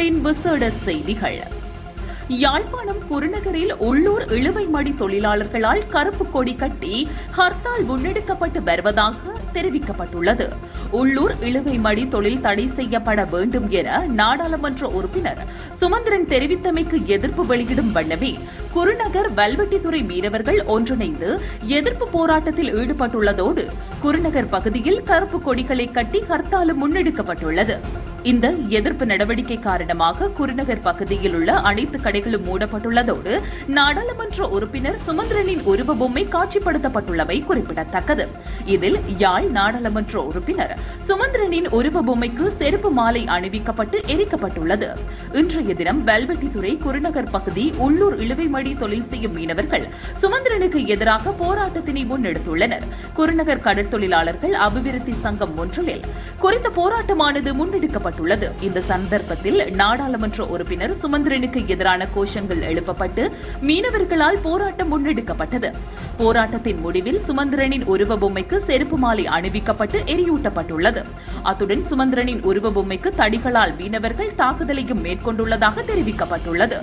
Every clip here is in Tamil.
ஊடகங்களின் விசேட செய்திகள். யாழ்ப்பாணம் குருநகரில் உள்ளூர் இழுவை மடி தொழிலாளர்களால் கருப்பு கொடி கட்டி ஹர்த்தால் முன்னெடுக்கப்பட்டு வருவதாக தெரிவிக்கப்பட்டுள்ளது. உள்ளூர் இழுவை மடி தொழில் தடை செய்யப்பட வேண்டும் என நாடாளுமன்ற உறுப்பினர் சுமந்திரன் தெரிவித்தமைக்கு எதிர்ப்பு வெளியிடும் வண்ணமே குருநகர் வல்வெட்டித்துறை மீனவர்கள் ஒன்றிணைந்து எதிர்ப்பு போராட்டத்தில் ஈடுபட்டுள்ளதோடு குருநகர் பகுதியில் கருப்பு கொடிகளை கட்டி ஹர்த்தாலும் முன்னெடுக்கப்பட்டுள்ளது. இந்த எதிர்ப்பு நடவடிக்கை காரணமாக குருநகர் பகுதியில் உள்ள அனைத்து கடைகளும் மூடப்பட்டுள்ளதோடு நாடாளுமன்ற உறுப்பினர் சுமந்திரனின் உருவ பொம்மை காட்சிப்படுத்தப்பட்டுள்ளமை குறிப்பிடத்தக்கது. இதில் யாழ் நாடாளுமன்ற உறுப்பினர் சுமந்திரனின் உருவ பொம்மைக்கு செருப்பு மாலை அணிவிக்கப்பட்டு எரிக்கப்பட்டுள்ளது. இன்றைய தினம் வல்வெட்டித்துறை குருநகர் பகுதி உள்ளூர் இழுவை மடி தொழில் செய்யும் மீனவர்கள் சுமந்திரனுக்கு எதிராக போராட்டத்தினை முன்னெடுத்துள்ளனர். குருநகர் கடற்தொழிலாளர்கள் அபிவிருத்தி சங்கம் ஒன்றில் குறித்த போராட்டமானது முன்னெடுக்கப்பட்டது. இந்த சந்தர்ப்பத்தில் நாடாளுமன்ற உறுப்பினர் சுமந்திரனுக்கு எதிரான கோஷங்கள் எழுப்பப்பட்டு மீனவர்களால் போராட்டம் முன்னெடுக்கப்பட்டது. போராட்டத்தின் முடிவில் சுமந்திரனின் உருவ பொம்மைக்கு செருப்பு மாலை அணிவிக்கப்பட்டு எரியூட்டப்பட்டுள்ளது. அத்துடன் சுமந்திரனின் உருவ பொம்மைக்கு தடிகளால் மீனவர்கள் தாக்குதலையும் மேற்கொண்டுள்ளதாக தெரிவிக்கப்பட்டுள்ளது.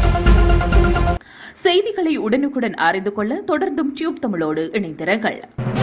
செய்திகளை உடனுக்குடன் அறிந்து கொள்ள தொடர்ந்தும் டியூப் தமிழோடு இணைந்திருங்கள்.